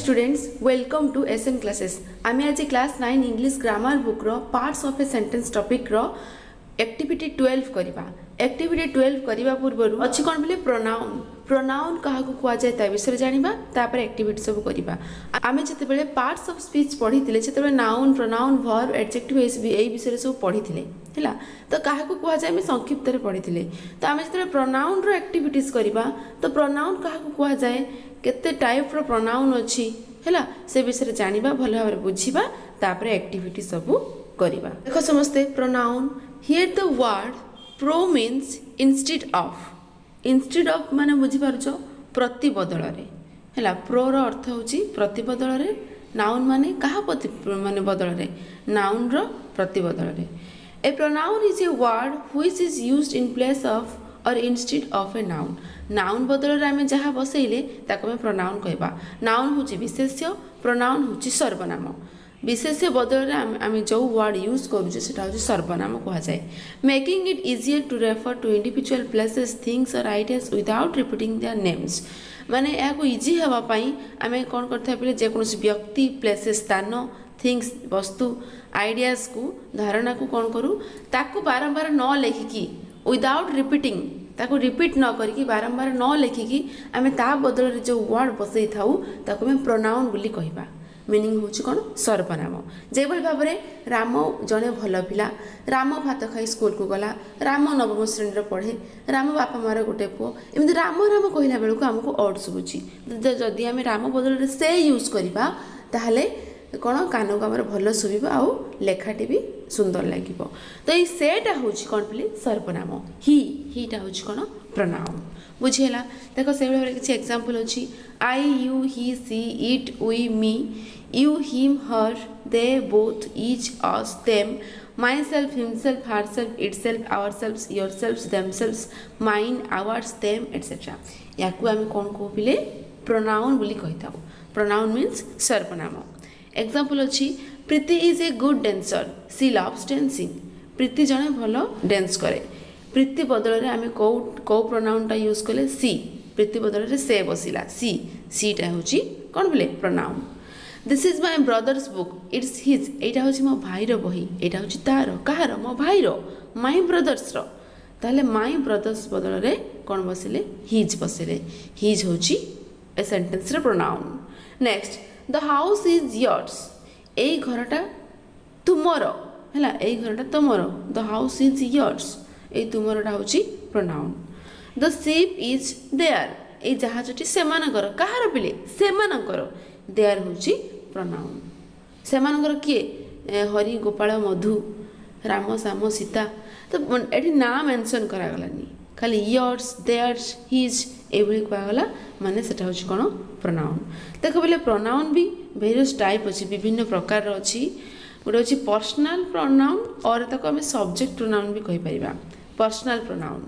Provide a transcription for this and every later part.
students, welcome to SN classes. आम आज class 9 English grammar book रो parts of a sentence topic रो activity 12 करबा। एक्टिविटी 12 करबा पूर्व अच्छी कौन बोले प्रोनाउन प्रोनाउन कहा कुआ जाए ता विषय जानिबा तापर एक्टिविटी सब करबा। आमे जते बेले पार्ट्स ऑफ स्पीच पढ़ी थिले सेते बेले नाउन प्रोनाउन वर्ब एडजेक्टिव एई विषय सब पढ़ी थिले हैला। तो कहा कुआ जाए मैं संक्षिप्त रे पढ़ी थिले। तो आमे जते प्रोनाउन रो एक्टिविटीज करबा तो प्रोनाउन कहा कुआ जाए केते टाइप रो प्रोनाउन अछि हैला से विषय जानिबा भल भाबरे बुझिबा तापर एक्टिविटी सब करबा। देखो समस्ते pronoun here the word pro means instead of माने बुझी पारछो प्रति बदल रे हैला। प्रो रो अर्थ होची प्रति बदल रे नाउन माने कहा प्रति माने बदल रे नाउन रो प्रति बदल रे। A pronoun is a word which is used in place of और instead of a noun. Noun बदल रे आमे जहा बसैले ताको में प्रोनाउन कहबा। नाउन होची विशेष्य प्रोनाउन होची सर्वनाम। विशेष्य बदल रे आमे जो वर्ड यूज करू जे सेटा होची सर्वनाम कहा जाए। Making it easier to refer to individual places things और ideas without repeating their names. माने या को इजी हेबा पई आमे कोन करथा पले जे कोनोसी व्यक्ति प्लेसेस स्थान थिंग्स वस्तु आइडियाज को धारणा को कोन करू ताको बारंबार न लेखिकी विदाउट रिपीटिंग ताको रिपीट न करके बारंबार न लेखिकी आमे ता बदल रे जो वर्ड बसई थाउ ताको में प्रोनाउन बोली कहबा। मीनिंग होची कोन सर्वनाम। जेबल भाबरे राम जने भल पिला राम भात खाई स्कूल को गला राम नवम श्रेणी रे पढ़े राम बापा मार गोटे पो एमि राम राम कहला बेलको हमको ऑड सुबुची। जदि आमे राम बदल रे से यूज करबा ताहले कौन कान को आम भल शुभा आउ लेखाटी भी सुंदर लगे। तो ये सेटा हूँ कौन बोले सर्वनाम। हीटा हूँ कौन प्रोनाउन बुझीगला। देख से भाव किसी एग्जांपल अच्छी I you he she it we me you him her they both each us them myself himself herself itself ourself yourself themself mine ours them etcetera. या आम कौन कह पे pronoun बोली कही था। Pronoun means सर्वनाम। Example अच्छी Preeti is a good dancer she loves dancing. Preeti जने भलो डांस करे। प्रीति बदल रे आमे को प्रोनाउन टा यूज कले सी। प्रीति बदल रे से बसिला सी टा होची कोन बोले pronoun. This is my brother's book it's his. एटा होची मो भाई रो बही एटा होची तारो कहारो मो भाई रो माय ब्रदर्स रो। ताले माय ब्रदर्स बदल रे कोन बसिले हिज बसिले हिज होची ए सेंटेंस रे pronoun. Next the house is yours. ए घरटा तुमर हैला ए घरटा तुमर द हाउस इज योर्स ए तुमरटा होची pronoun. The ship is their ए जहाजटी सेमानकर कहार पिले सेमानकर देयर होची प्रोनाउन। सेमानकर किए हरि गोपाल मधु राम श्याम सीता। तो एठी ना मेंशन करा गलानी खाली योर्स देयर्स हिज एभली कहगला माने सेटा होची कोन प्रोनाउन। देख बोले प्रोनाउन भी वेरियस टाइप अच्छी विभिन्न प्रकार अच्छी। गोटे अच्छी पर्सनाल प्रोनाउन और ताको आमे सब्जेक्ट प्रोनाउन भी कहि परिबा। Personal pronoun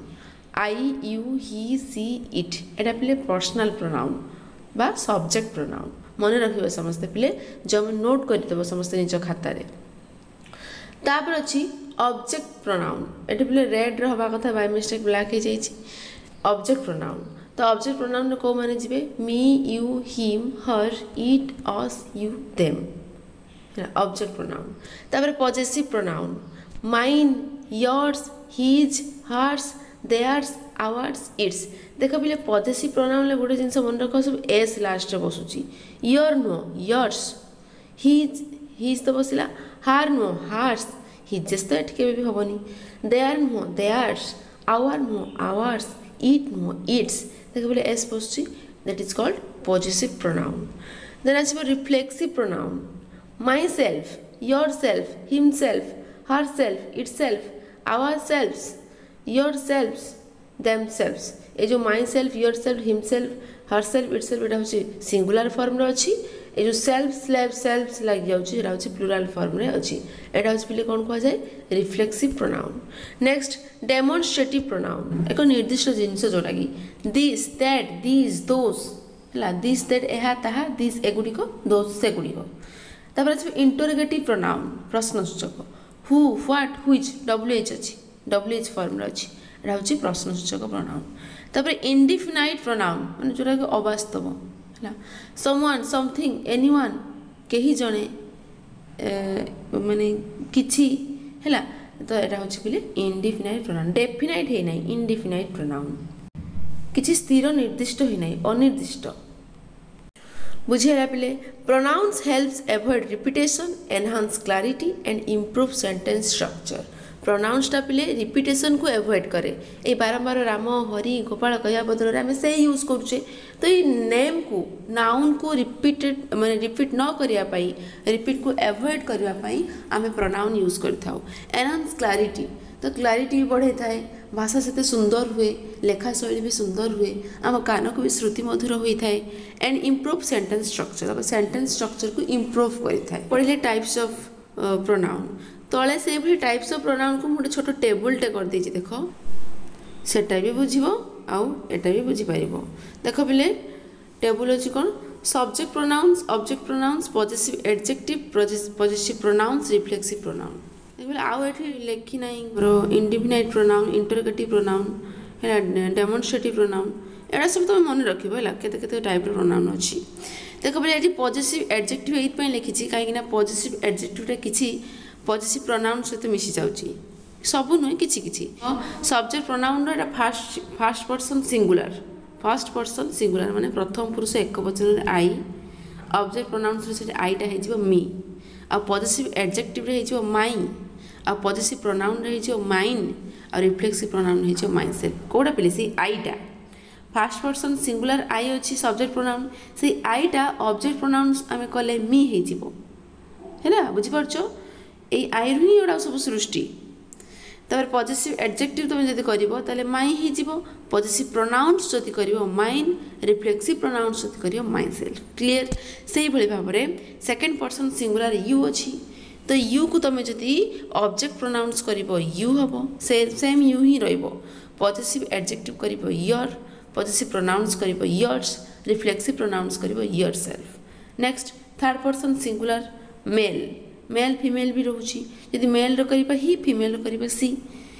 I you he she it एटा पिले पर्सनाल प्रोनाउन बा सब्जेक्ट प्रोनाउन। मन रखिबो समस्त पिले जब नोट कर देबो समस्त निज खाता रे। तापर अच्छी ऑब्जेक्ट प्रोनाउन एटा पिले रेड रहबा कथा बाय मिस्टेक ब्लैक हे जाईची ऑब्जेक्ट प्रोनाउन। तो ऑब्जेक्ट प्रोनाउन को माने जिबे me you him her it us you them object pronoun. तापर possessive pronoun mine yours his hers theirs ours its. देख बोले पॉजेसिव प्रोनाउन ले गोटे जिनस मन रख सब एस लास्ट रे बसुची। योर नो योर्स हिज तो बसिला हार नो हार्स हिजेस तो एट केबे भी होबनी। Their no theirs our no ours it no its. देख बोले एस बसुची that is called possessive pronoun. Then आछबो reflexive pronoun myself yourself himself herself itself ourselves yourselves themselves. ए जो myself yourself himself herself itself एटा होची singular form रे अछि। ए जो self slave सेल्फ्स लाग जाउची एटा होची प्लुरल फॉर्म रे अछि। एटा होची पिले कोन कहा जाय reflexive pronoun. Next demonstrative pronoun एक निर्दिष्ट जिनिस जोटा कि दिस दैट दिस दोस हला दिस दैट एहा ताहा दिस एगुडी को दोस से गुडी को। तापर अछि इंटरोगेटिव प्रोनाउन प्रश्नसूचक हु व्हाट व्हिच डब्ल्यूएच अछि डब्ल्यूएच फॉर्म रे अछि एटा होची प्रश्नसूचक प्रोनाउन। तापर इंडिफिनाइट प्रोनाउन माने जोरा कि अवास्तव है समवन समथिंग एनीवन कहीं जड़े माने किछि है तो यहाँ हूँ बोले इनडिफिनाइट प्रोनाउन डेफिनाइट है ना इनडिफिनाइट प्रोनाउन किछि स्थिर निर्दिष्ट है ना अनिर्दिष्ट बुझेगा पिले pronouns helps avoid repetition enhance clarity and improve sentence structure प्रोनाउंसटा पिले रिपीटेशन को एवॉइड करे ये बारंबार राम हरि गोपाल कह बदल आम से यूज करुचे तो ये नेम को नाउन को रिपीटेड माने रिपीट न करने रिपीट को एवॉइड करने आम प्रोनाउन यूज करता एनहांस क्लैरिटी तो क्लैरिटी भी बढ़े थाए भाषा से सुंदर हुए लेखा शैली भी सुंदर हुए आम कान को भी श्रुति मधुर होता है and improve sentence structure sentence structure को इम्प्रूव करता है पढ़े टाइप्स ऑफ प्रोनाउन तले से भी टाइप्स ऑफ प्रोनाउन को गोटे छोट टेबुलटे कर देछि देख सेटा भी बुझिबो आउ एटा भी बुझी पारिबो देख पिले टेबुल अछि कोन subject pronouns object pronouns positive adjective positive pronouns reflexive pronoun देखो आउ एठी लेखि नाही इंडिफिनाइट प्रोनाउन इंटरोगेटिव प्रोनाउन है डेमोन्स्ट्रेटिव प्रोनाउन एड़ा सब तुम मन रखिबो हला केते केते टाइप रो प्रोनाउन अछि देखो पिले एठी पॉजिटिव एडजेक्टिव एत पय लिखिछि काहे कि पॉजिटिव एडजेक्टिव किछि पॉजिटिव प्रोनाउन सहित मिसी जाउछि सबु नुहे किछि किछि सब्जेक्ट प्रोनाउन रो फर्स्ट पर्सन सिंगुलर माने प्रथम पुरुष एक वचन रे आई ऑब्जेक्ट प्रोनाउन से आईटा हे जिवो मी आ पॉजिटिव एडजेक्टिव रे हे जिवो माई आ पॉजिटिव प्रोनाउन रे हे जिवो माइन आ रिफ्लेक्सिव प्रोनाउन हे जिवो माइन सेल्फ कोडा पेले से आईटा फर्स्ट पर्सन सिंगुलर आई अछि सब्जेक्ट प्रोनाउन से आईटा ऑब्जेक्ट प्रोनाउन आमे कले मी हे जिवो हैला बुझि परछो ए आई रु ही सब सृष्टि तब पॉजिटिव एडजेक्टिव तुम जब कर माई हो पॉजिटिव प्रोनाउंस जदि कर माइन रिफ्लेक्सिव प्रोनाउंस जदि कर माइन सेल्फ क्लीयर से ही भाव में सेकेंड पर्सन सिंगुलर यू अच्छी तो यू को तुम जदि ऑब्जेक्ट प्रोनाउंस कर यू हम सेम यू ही पॉजिटिव एडजेक्टिव कर योर पॉजिटिव प्रोनाउंस कर योर्स रिफ्लेक्सिव प्रोनाउंस कर yourself next third person singular male male female भी रोची यदि मेल रो करिबा ही फीमेल रो करिबा सी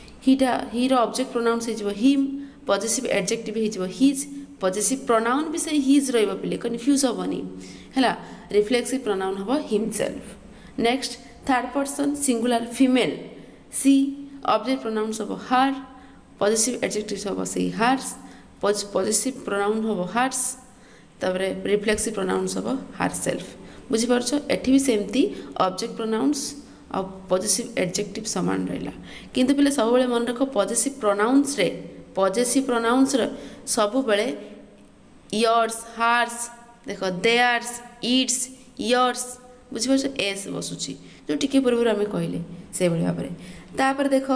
हीर ऑब्जेक्ट प्रोनाउंस हो हिम पॉजिटिव एडजेक्टिव हो हिज पॉजिटिव प्रोनाउन भी से हिज रहिबा पिले कन्फ्यूज होबनी हैला रिफ्लेक्सिव प्रोनाउन होबो himself next third person singular female she object pronouns होबो हर पॉजिटिव एडजेक्टिव होबो सी हर्स पॉजिटिव प्रोनाउन होबो हर्स तबरे रिफ्लेक्सिव प्रोनाउंस होबो हर सेल्फ बुझिपार एठी भी सेमती ऑब्जेक्ट प्रोनाउंस और पॉजिटिव एडजेक्टिव सामान रहा किंतु पिले सब बेले मन रख पॉजिटिव प्रोनाउंस रे सब बेले योर्स हार्स देख देयर्स इट्स योर्स बुझिपार एस बसुची जो टिके पूर्व आम कहले से भाव में तापर देख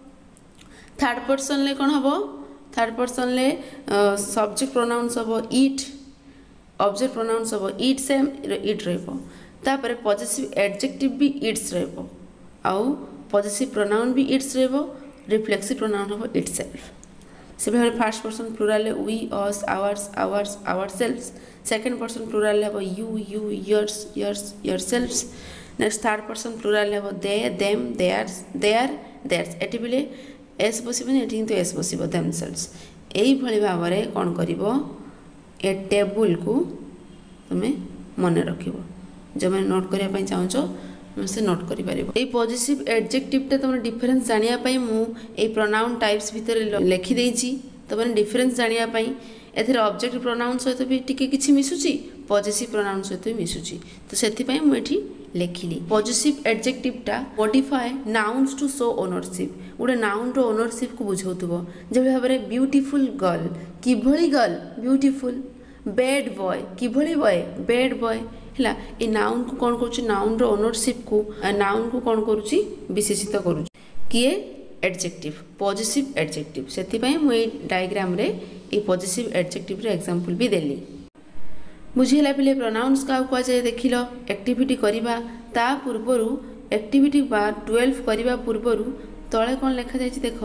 थर्ड पर्सन ले कौन हम थर्ड पर्सन ले सब्जेक्ट प्रोनाउंस हम इट ऑब्जेक्ट प्रोनाउंस हम इट सेम इट रही पॉजिटिव एडजेक्टिव भी इट्स रहा पॉजिटिव प्रोनाउन भी इट्स रिफ्लेक्सिव प्रोनाउन हम इट सेल्फ से भाव first person plural we us ours ours ourselves second person plural हम you you yours yours yourselves next third person plural हम they them theirs their theirs एटी बिले S बसबनी एटी किंतु एस बसब देम सेल्फ्स एई भली भाव में कौन करिवो ए टेबुल को तुम्हें मन रख जो मैंने नोट करने चाहो से नोट कर पॉजिटिव एडजेक्टिव तुम डिफरेन्स जानापी मुझे प्रोनाउन टाइप्स भितर लिखिदे तुमने डिफरेन्स जानापी एथिर ऑब्जेक्ट प्रोनाउन सहित भी टिके किछि मिसुची पॉजिटिव प्रोनाउन सहित भी मिसुची तो से मुझे लिखिली पॉजिटिव एडजेक्टिवटा modify nouns to show ownership गोटे नाउन रो ओनरशिप को बुझाउथबो जे भाव में ब्यूटीफुल गर्ल किभली गर्ल ब्यूटीफुल बैड बॉय किभली बॉय बैड बॉय है ये नाउन को कौन करुच्ची नाउन रो ओनरशिप को नाउन को कौन करुच्ची विशेषित करुच्ची किए एडजेक्टिव पॉजिटिव एडजेक्टिव से मुझे डायग्राम रे ये पॉजिटिव एडजेक्टिव रे एग्जांपल भी देली बुझेला पिले प्रोनाउंस का कह जाए देख लो एक्टिविटी करबा ता पूर्वरु एक्टिविटी बा 12 करबा पूर्वरु तळे कोन लिखा जाय देख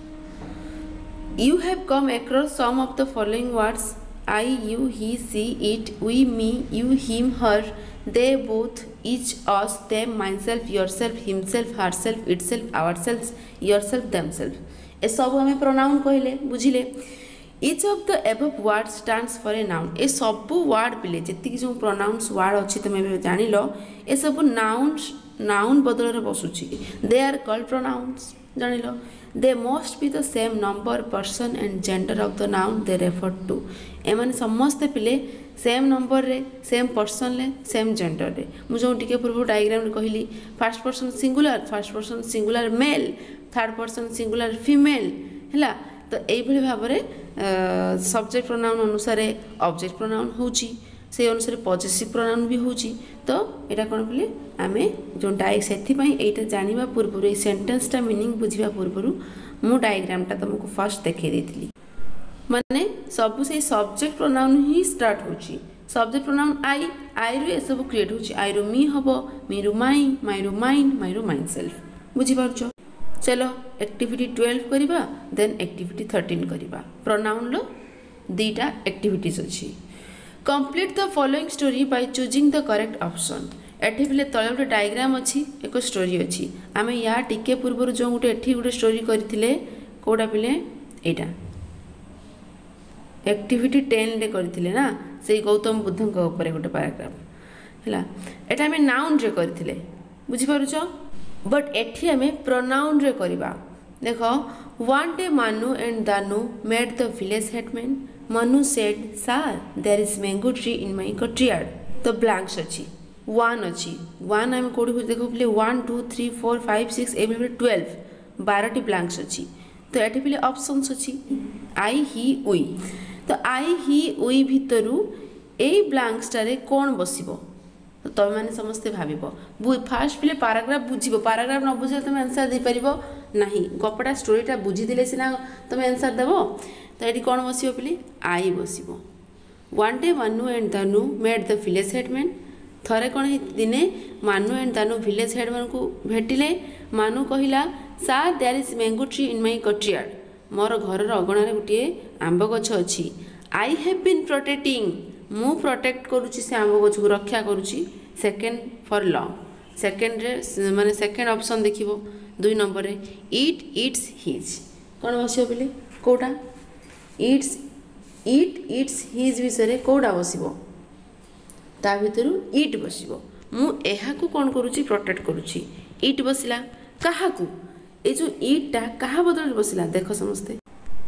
you have come across some of the following words I, you, he, she, it, we, me, you, him, her, they, both, each, us, them, myself, yourself, himself, herself, itself, ourselves, yourself, themselves ए सब हमें pronoun कहले बुझिले each of the above word stands for a noun ए सब word पिले जी जो pronounce word अच्छी तुम जान ए सब नाउन बदल में बसुची दे आर कॉल्ड प्रोनाउंस जान they must be the same number person and gender of the noun they refer to एमाने समस्ते पिले सेम नंबर रे सेम पर्सन रे सेम जेंडर रे मुझे टिके पूर्व डायग्राम रे कहली first person singular male third person singular female है तो यही भाव में सब्जेक्ट प्रोनाउन अनुसार ऑब्जेक्ट प्रोनाउन होची से अनुसार पॉजिटिव प्रोनाउन भी होची तो यहाँ कौन बोले आमे जो से जाना पूर्व ये सेंटेंसटा मीनिंग बुझा पूर्व मु डायग्रामटा तुमको फर्स्ट देखा देती माने सब से सब्जेक्ट प्रोनाउन ही स्टार्ट होची सब्जेक्ट प्रोनाउन आई रु सब क्रिएट होची आई रु मी हबो मी रु माई रु माइंड सेल्फ बुझी पारछ। चलो एक्टिविटी 12 करिबा देन एक्टिविटी 13 करिबा प्रोनाउन लो दीटा एक्टिविटीज अछि complete the following story by choosing the correct option एठी बिले तळे गोटे डायग्राम अछि एक स्टोरी अछि आमे या टिके पूर्व जो गोटे एठी गोटे स्टोरी करथिले कोडा बिले एटा एक्टिविटी 10 रे करथिले ना से गौतम बुद्धଙ୍କ ऊपर गोटे पैराग्राफ हैला एटा आमे नाउन रे करथिले बुझी पारुछो बट एठी आमे प्रोनाउन रे करिबा देखो one day Manu and Danu met the village headman Manu said sir there is mango tree in my courtyard तो ब्लैंक्स अछि वन अछि वन आमे कोडी देखो पले 1 2 3 4 5 6 एबे 12 12 ब्लैंक्स अछि तो एठी पले ऑप्शंस अछि आई ही उई तो आई ही उई भितरु ए ब्लैंक्स टारे कोन बसिबो तो तुम मैंने समस्ते भाव फास्ट पहले पाराग्राफ बुझे पाराग्राफ न बुझे तुम आंसर दे पार ना गपटा स्टोरीटा बुझीदे सीना तुम आंसर देव तो ये कौन बस पहले आई बस one day Manu and Danu met the village headman थरे कौन दिने मानू एंड दानू विलेज हेडमैन को भेटिले मानू कहला sir there is mango tree in my courtyard मोर घर अगणार गोटे आंब गछ अच्छी आई हैव बीन प्रोटेक्टिंग मु प्रोटेक्ट करुच्ची से आंब गछ को रक्षा करुच्ची सेकेंड फॉर लॉन्ग सेकेंड रे माने सेकेंड ऑप्शन देखिबो 2 नंबर रे इट इट्स हिज कौन बसियो बोले कोटा इट्स हिज विषय कोटा बसिबो ता भितरु इट बसिबो मु एहा को कौन करुच्ची प्रोटेक्ट करुच्ची इट बसिला काहा को ए जो इटा काहा बदल बसिला देखो समस्ते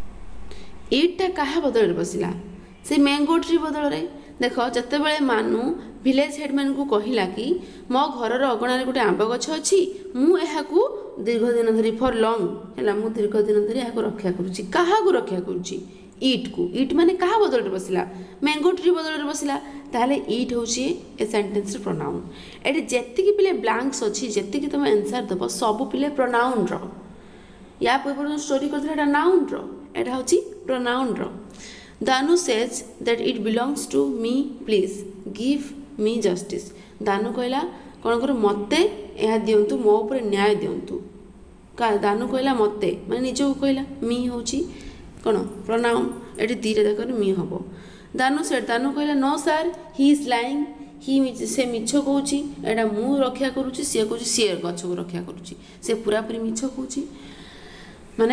इटा काहा बदल बसिला से मैंगो ट्री बदल रे देखो जते बेले मानू विलेज हेडमैन को कहिला कि मो घर अगणार गोटे आंब गछ अच्छी मु एहा को दीर्घ दिन धरी फॉर लॉन्ग हैला मु दीर्घ दिन धरी एहा को रक्षा करूची काहा को रक्षा करूची इट को इट माने काहा बदल रे बसिला मैंगो ट्री बदल रे बसिला ताले इट होची ए सेंटेंस रे प्रोनाउन एटी जेति कि पिले ब्लैंक्स अछि जेति कि तुम आंसर दबो सब पिले प्रोनाउन रो या पूर्व स्टोरी करथला एटा नाउन रो एटा होची प्रोनाउन रो Danu says that it belongs to me please give me justice Danu कहला कौन कर मते यह दिंतु मो ऊपर न्याय दिंतु का दानू कहला मते माने निज को कहला मी होची कौन प्रोनाउन एटी दीरे देखो मी हबो दानू सेड दानू कहला no sir he is lying he से मिछ कहूची एटा मु रक्षा करूची से कहूची से गछ को रक्षा करूची से पूरा पूरी मिछ कहूची माने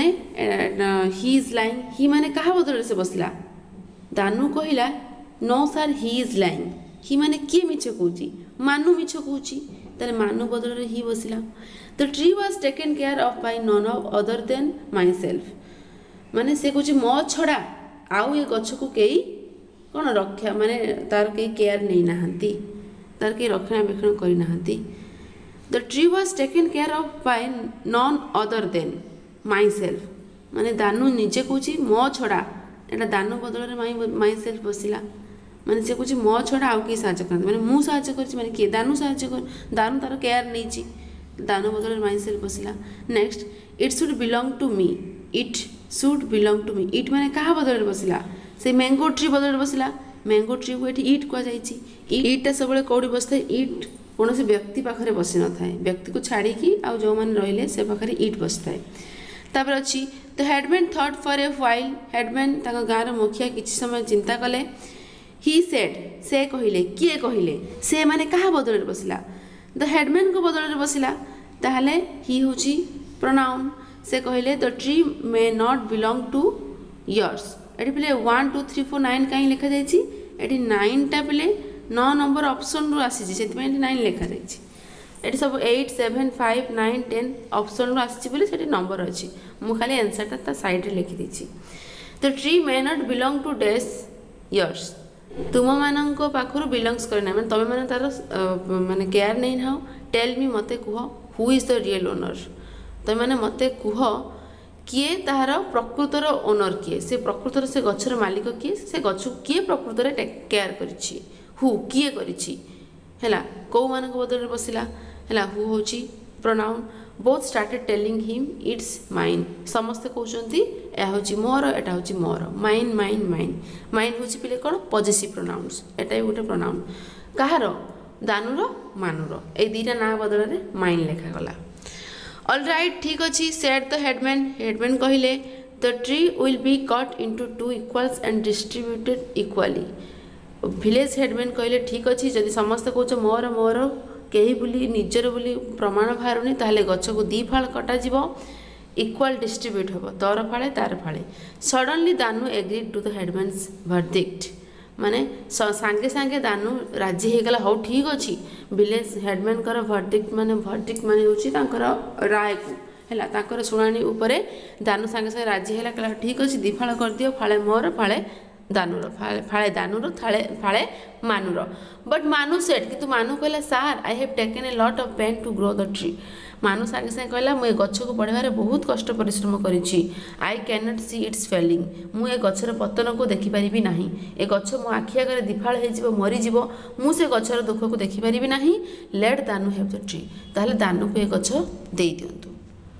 ही इज लाइंग ही माने कहा बदल से बसला दानू कहला no sir he is lying he माने किए मिछ कहूची मानू मिछ कहूची ताले मानू बदल रे ही बसला the tree was taken care of by none of other than myself माने से कहूची मो छड़ा आउ ये गछ को केई कौन रक्षा माने तार के केयर नहीं नाहंती तार के रक्षणाबेक्षण करी नाहंती the tree was taken care of by none other than myself माने दानू निजे कहूची मो छड़ा एटा दानू बदल में माई सेल्फ बसला माने से कहूँ मो छड़ा आउ किए साहाଯ୍य करते माने मु साहाଯ୍य करछि माने किए दानू साहाଯ୍य कर दानू तार केयर नहीं दानू बदल में माई सेल्फ बसला next it should belong to me it should belong to me it माने कहा बदल बसला से मैंगो ट्री बदल बसला मैंगो ट्री को ये इट कह इटा सब कौटी बस इट कौन से व्यक्ति पाखे बसी न था व्यक्ति को छाड़ी आउ जो मैंने रहिले से पाखे इट बस थाए तापर अच्छी the headman thought for a while headman गाँव मुखिया किसी समय चिंता कले ही सेड से कहले किए कहले से माने कहा बदल बसला द हेडमैन को बदल बसला ताहले ही होची प्रोनाउन से कहले the tree may not belong to yours ये पे 1 2 3 4 9 कहीं लिखा जाए, ये 9टा पे 9 नंबर ऑप्शन रू आसी से 9 लिखा जाए। ये सब 8 7 5 9 10 ऑप्शन रू आसी बोले से नंबर अच्छी, मुझे खाली आंसरटा साइड लिखिदी। The tree may not belong to dash years, तुम मान पाखर बिलोंग्स करना मैंने तुम मैंने तार माने केयर नहीं ना। टेल मी मते कुह who is the real owner, तुम मैंने मते कुह किए तार प्रकृतर ओनर किए, से प्रकृतर से गछर मालिक किए, से गछ किए प्रकृतर केयर करिछि, हु किए करिछि हैला को मान बदल बसिला हैला हु होची pronoun. Both started telling him it's mine, समस्ते कहते यह हूँ मोर एटा हूँ मोर, माइन माइन माइन। माइन हूँ पे कौन पजेसिव प्रोनाउन्स, एटा भी गोटे प्रोनाउन कहार दानुर मानुर, ये दुईटा ना बदल में माइन लिखागला। ऑलराइट ठीक अच्छे सेड द हेडमैन, हेडमैन कहले the tree will be cut into 2 equals and distributed equally. Village headman कहले ठीक अच्छे जदि समस्ते कौच मोर मोर कहीं बोली निजर बोली प्रमाण बाहरुनी ताहले गछ को 2 फाड़ कटाଯିव, इक्वाल डिस्ट्रीब्यूट हम तोर फाड़े तार फाड़े। Suddenly Danu agreed to the headman's verdict, माने सांगे सांगे दानु राजी हो गला, हो ठीक अच्छे विलेज हेडमैन वर्डिक्ट माने हूँ राय को है तांकर शुणाणी उपरे दानु सांगे सांगे राजी है कहला ठीक अच्छे 2 फाड़ कर दियो, फाड़े मोर फाड़े दानुर, फाड़े दानुर फाड़े मानुर। बट मानु सेड, किंतु मानु कहला sir I have taken a lot of pain to grow the tree. Manu सांगे सांगे कहला मुझे गछ को बढ़ावे बहुत कष्ट परिश्रम करिछि, I can not see its felling, मुझे गछर पतन को देखिपारि ना, ए गछ मो आखि आगे 2 फाड़ हो मरीज मु से गछर दुख को देखिपारि ना, let Danu have the tree, ताहले दानु को ए गछ दे दियंतु।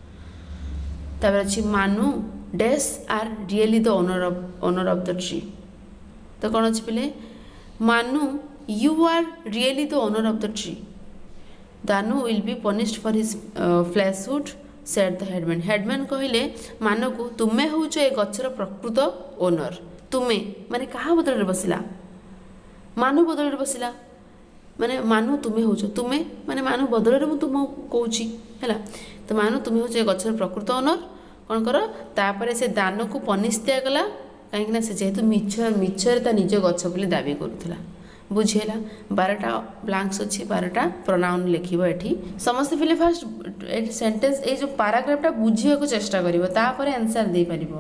तापर अछि Manu dash are really the owner of the tree, तो कौन अच्छे पे Manu you are really the owner of the tree, Danu will be punished for his falsehood said the headman. Headman कहले मानु को तुम्हें हूँ ए गछर प्रकृत ओनर, तुम्हें माने कहा बदल बसिला, मानु बदल बसिला माने मानु तुम्हें हूँ, तुम्हें माने मानु बदल में तुम कौच है, तो मानु तुम्हें हूँ ए गछर प्रकृत ओनर कौन कर तापर से दान को पनिश दिगला कहीं से जेहेतु मिछर ता निज गछ बोली दाबी करूला। बुझेगा 12टा ब्लांक्स अच्छे 12टा प्रोनाउन लिखिब एठी समस्त फिले फास्ट सेंटेंस ए जो पैराग्राफटा बुझिया को चेष्टा करिवो तापर आंसर दे परिबो।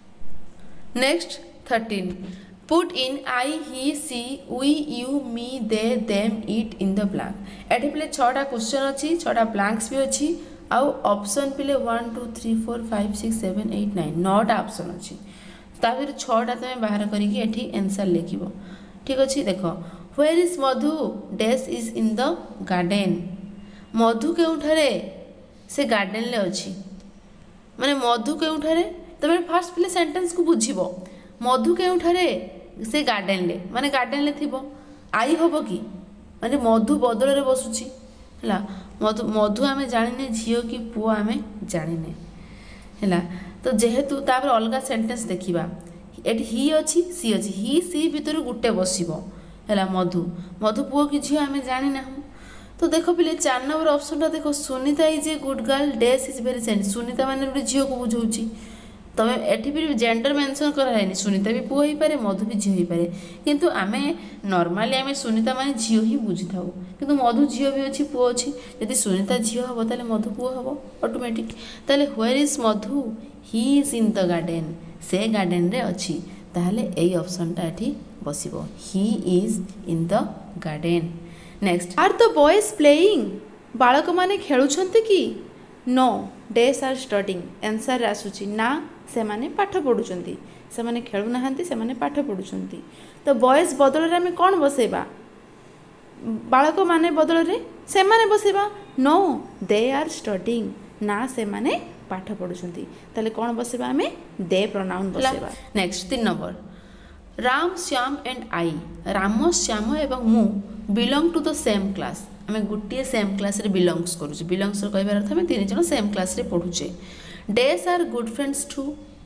Next 13 put in I he she we you me they them it in the blank. एठी पिले 6टा क्वेश्चन अच्छी 6टा ब्लैंक्स भी अच्छी आउ ऑप्शन पिले 1 2 3 4 5 6 7 8 9 9टा ऑप्शन अच्छी तापर 6टा तुम बाहर करके एठी आंसर लिखिबो। ठीक अच्छे देख where is Madhu dash is in the garden. Madhu केउठारे से गार्डन ले अच्छी माने मधु केउठारे तुम फास्ट पहले सेंटेंस को बुझिबो मधु केउठारे से गार्डन ले माने गार्डन ले थिबो आई होबो कि माने मधु बदल रे बसुची हला मधु मधु आमे जानिने झियो कि पुओ आमे जानिने हला तो जेहेतु तापर अलग सेंटेंस देखिबा एटी ही अच्छी सी अच्छी ही सी भितर गुटे बसिबो है मधु मधु पुओ कि झील आम जानी ना। तो देख पिले 4 नंबर ऑप्शन टा देखो Sunita is a good girl dash is very sent. Sunita माने गोटे झील को बुझाऊँगी तुम एटी भी जेंडर मेंशन कराए सुनीता भी पुओ हो पारे मधु भी झील हो पारे किंतु आमे नॉर्मली आमे सुनीता माने झील ही बुझी था किंतु मधु झील भी अच्छी पुओ अच्छी यदि सुनीता झील हम ताले मधु पुओ हम ऑटोमेटिक ताले where is Madhu he is in the garden से गार्डन रे अच्छी ताहले एई ऑप्शन टा एठी बसिबो he is in the garden. Next are the boys playing बालक माने खेलुछंती कि no dash are studying answer आसुची ना से माने पाठ पढुछंती से माने खेलु नाहंती से माने पाठ पढुछंती। तो बॉयज बदल रे हमें कोन बसेबा बालक माने बदल रे से माने बसेबा नो दे आर स्टडिंग ना से माने पाठ पढ़ुंट ताले कौन बसेबा आमे दे प्रोनाउन बसेबा। Next 3 number Ram Shyam and I Ram Shyam एवं मु belong to the same class आमे गुटिए सेम क्लास रे बिलोंग्स करूचे बिलोंग्स रो कहबार अर्थ आमे 3 जन सेम क्लास रे पढुचे। Dash are good friends too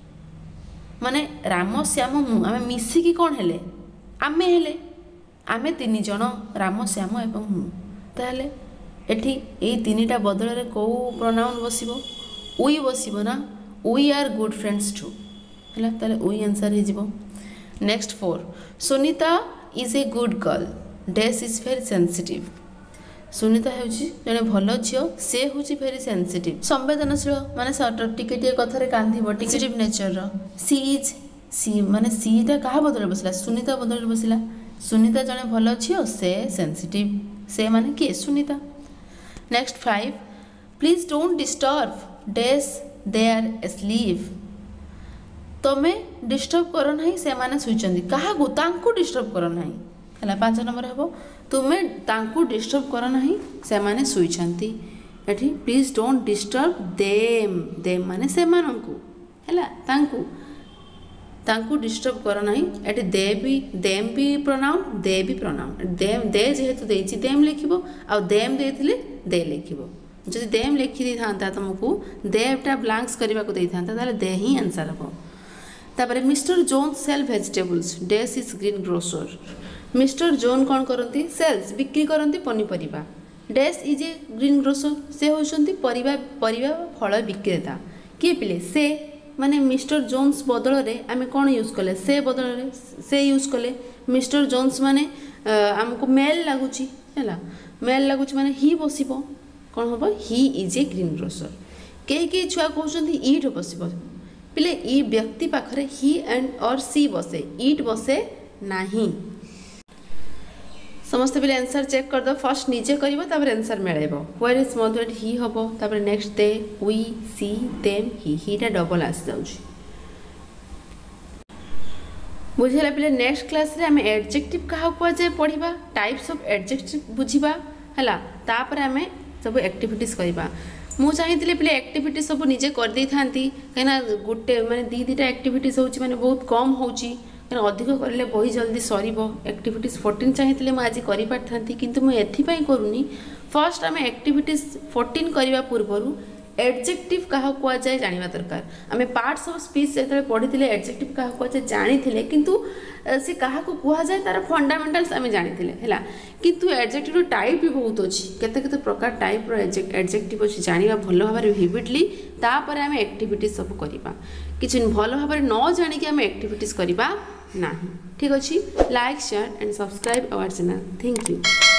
माने राम श्याम मु आमे मिसी की कौन हेले आमे हेले आमे 3 जन राम श्याम एवं मु ताले एठी एई 3टा बदल रे को प्रोनाउन बसिबो वी बसिबो ना we are good friends too है ताले वी आंसर हो। Next 4 Sunita is a good girl dash is very sensitive. Sunita हूँ जड़े भल झी से हूँ वेरी सेंसिटिव संवेदनशील माने टिके कथार कांधिब sensitive nature she is she माने सीटा क्या बदल बसला सुनीता बदल बसला सुनीता जड़े भल झी से सेंसिटिव से माने किए Sunita. Next 5 please don't disturb dash they are asleep. तमें डिस्टर्ब कर ना से माने सुइचंदी काहा को तांको डिस्टर्ब कर ना है 5 नंबर हे तुम्हें तांको डिस्टर्ब कर ना से माने सुइचंती एठी please don't disturb them them माने से मानंकु हैला तांको डिस्टर्ब कर ना एठी दे भी देम भी प्रोनाउन दे भी प्रोनाउन देम दे जेहेतु देछि देम लिखिबो आ देम देथिले दे लिखिबो जदि देम लिखि दी थांता तुमको देटा ब्लैंक्स करबा को देई थांता ताले दे ही आंसर हो। तापर mister Jones sell vegetables dash is green grocer. Mister John कौन करती सेल्स बिक्री करती पनीपरिया dash is a green grocer से होती परिवा फल विक्रेता किए पिले से माने मिस्टर जोन्स बदल में आम कौन यूज कले से बदल से यूज कले मिस्टर जोन्स माने आमको मेल लगुच है मेल लगुच माने ही बस कौन हम he is a green grocer कई छुआ कहते इट बस पिले ई व्यक्ति पाखरे ही एंड और सी बसे इट बसे नहीं। समस्त पिले आंसर चेक कर दो फर्स्ट निजे करिवो तापर आंसर मिलेबो वेयर इज मदर ही हबो तापर next they we she them हीटा डबल आस जाउची बुझिला पिले नेक्स्ट क्लास रे हमें एडजेक्टिव कहा को जाय पढिबा टाइप्स ऑफ एडजेक्टिव बुझिबा हला तापर हमें सब एक्टिविटीज करिबा मु चाहिए पिले एक्टिविटी सब निजे कर दे था कहीं गोटे माने दीटा एक्टिविटीज हो बहुत कम हो अधिक करें बही जल्दी सर एक्टिविटीज 14 चाहिए मुझे आज कर किंतु मुझे करूनी फर्स्ट आम एक्टिविटीज 14 करने पूर्व एडजेक्टिव क्या कहुए जाना दरकार आम पार्ट्स ऑफ स्पीच जो पढ़ी एडजेक्टिव क्या कहुए जानी किंतु से क्या कहुए तार फंडामेंटल्स आम जानी है किंतु एडजेक्टिव टाइप भी बहुत अच्छी केते प्रकार टाइप एडजेक्टिव अच्छी जाना भल भाव विविडली तापर आम एक्टिविटीज सब करवा कि भल भाव न जानिक आम एक्टिविटीज करवा ना ठीक अच्छे like share and subscribe our channel thank you.